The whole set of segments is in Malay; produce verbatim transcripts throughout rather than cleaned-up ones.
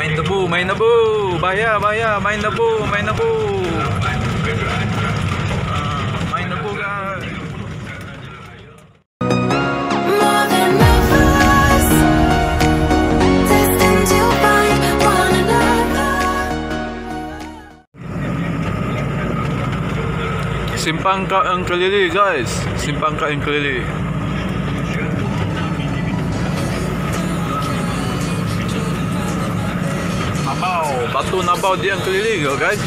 Main debu, main debu. Bahaya, bahaya. Main debu, main debu. Uh, main debu guys. Simpang Kak yang Kelili guys. Simpang Kak yang Kelili. Nabau, batu nabau dia yang Kelili guys.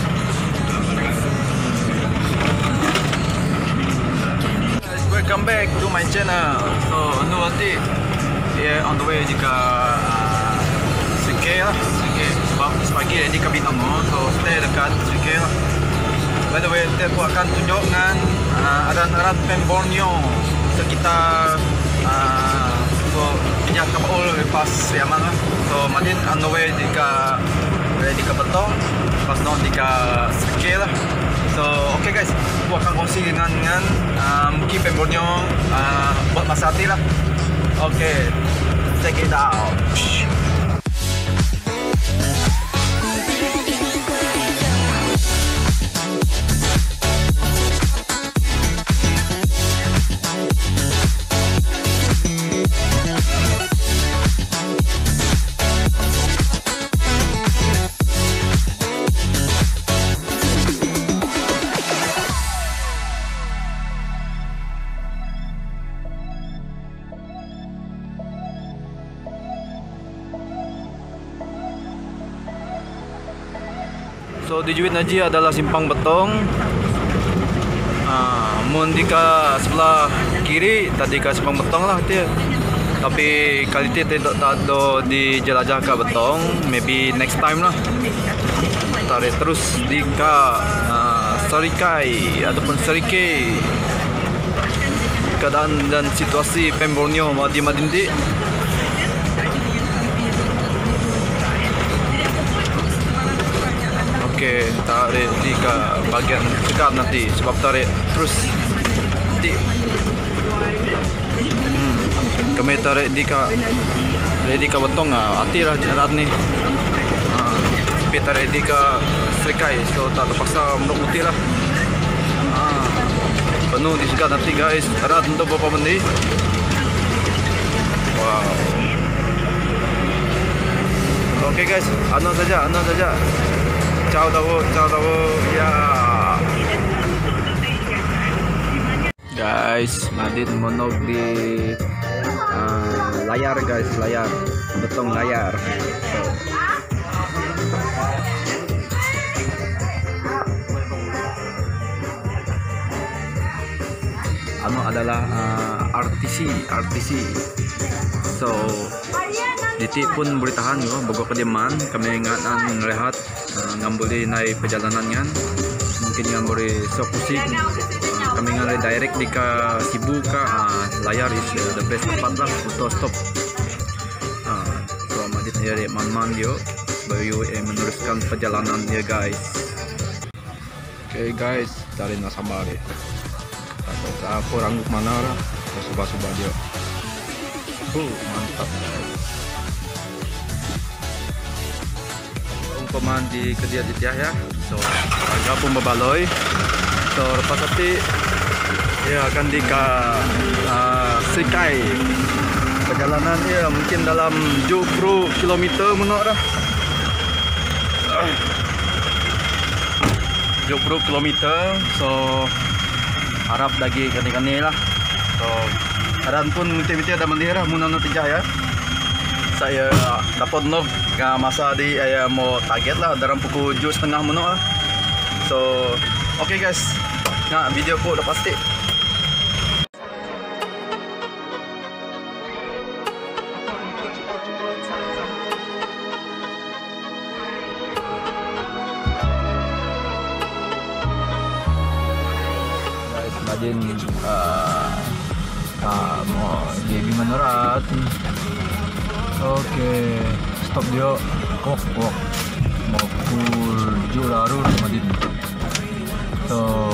Guys, welcome back to my channel. So, nu nanti dia on the way jika uh, Sike lah, Sike sebab pagi di Kabinong, so stay dekat Sike lah. By the way, kita akan tunjuk dengan uh, aran-aran Pem Borneo sekitar uh, so minyak kapal lepas Siaman lah. So Madin on the way jika di ke Betong, pas non di ke Sike lah. So okay guys, aku akan kongsi dengan dengan uh, mungkin Pem Borneo uh, buat masa hati lah. Okay, check it out. So di Juit Naji adalah simpang betong. Uh, mun di ka sebelah kiri tadi ka simpang betong lah dia. Tapi kali ini tidak ada di jelajah ka betong. Maybe next time lah. Tarik terus di ka uh, Serikai ataupun Serike. Keadaan dan situasi Pem Borneo Madi Madindi. Okay, tarik di ke bagian sekat nanti sebab tarik terus di hmm, kami tarik di ke di ke betong ah hati lah jalan ni ah tapi tarik di ke Serikai so tak terpaksa menuk putih lah ah penuh di sekat nanti guys erat untuk beberapa menit. Wow. Okay guys, anu saja anu saja. Ciao tahu, ciao tahu, ya. Guys, Madin monok di uh, layar guys, layar, betong layar. So. Anu adalah uh, R T C, R T C. So. Diti pun boleh tahan yo, bago kediaman kami ingatan rehat uh, ngambuli naik perjalanan kan. Mungkin yang boleh fokusing uh, kami ngalih direct di ke Sibu ka uh, layar is uh, the best tempat lah untuk stop. Uh, so madit dari man-man yo bayu eh, meneruskan perjalanan ya guys. Okay guys, dari Nasambari. Atau sa aku rangguk mana lah, subah-subah dia. Bu, mantap guys. Peman di Kedia Titiah ya, so harga pun berbaloy. So lepas nanti ya akan di ke uh, Serikai. Perjalanan ya mungkin dalam tujuh puluh kilometer menurut dah. tujuh puluh kilometer. So harap lagi kani-kani lah. So aran pun mesti-mesti ada mendih lah mun anu tijah ya. Saya dapat nok ke masa di saya mau target lah dalam pukul tujuh setengah menuk lah. So okay guys, nah video ku udah pasti. Guys, Madin uh, uh, mau jadi menurut. Oke, stop dia. Walk, walk. Mau pukul tujuh larut Madin. So,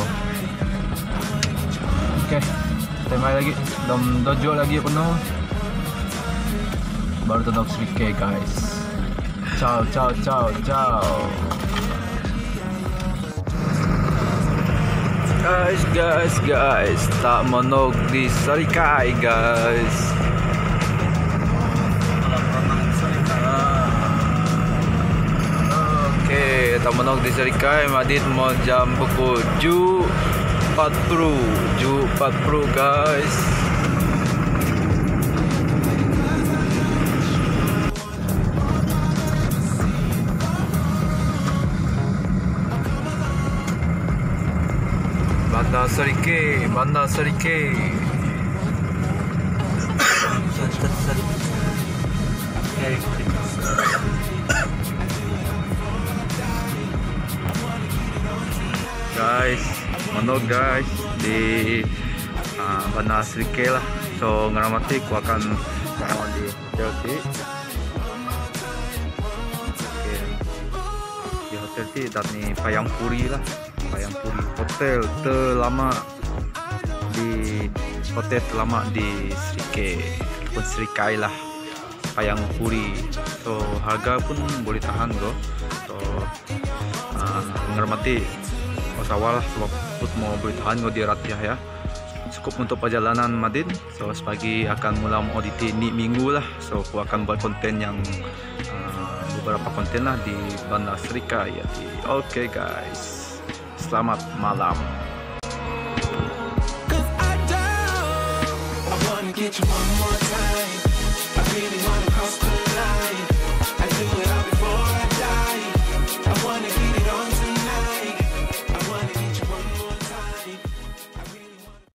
oke, temai lagi. Dom dojo lagi penuh. Baru tetap sedikit guys. Ciao, ciao, ciao, ciao. Guys, guys, guys, tak menog di Sarikay, guys. Oke, tak menog di Sarikay, Madit mau jam pukul tujuh empat puluh, tujuh empat puluh, guys. Bandar Sarikay, Bandar Sarikay. Guys, menog guys di uh, Bandar Sarikay lah. So ngeramati ku akan sekarang di hotel di okay. Di hotel di dan ni Payangpuri lah. Payangpuri hotel terlama di hotel terlama di Sarikay pun Sarikay lah, Payangpuri. So harga pun boleh tahan go. So uh, menghormati wasawal sebab pun mau boleh tahan go di Ratiah ya. Cukup untuk perjalanan Madin. So sepagi akan mula auditi ni minggu lah. So aku akan buat konten yang uh, beberapa konten lah di Bandar Sarikay ya. Oke okay, guys. Selamat malam. Get you one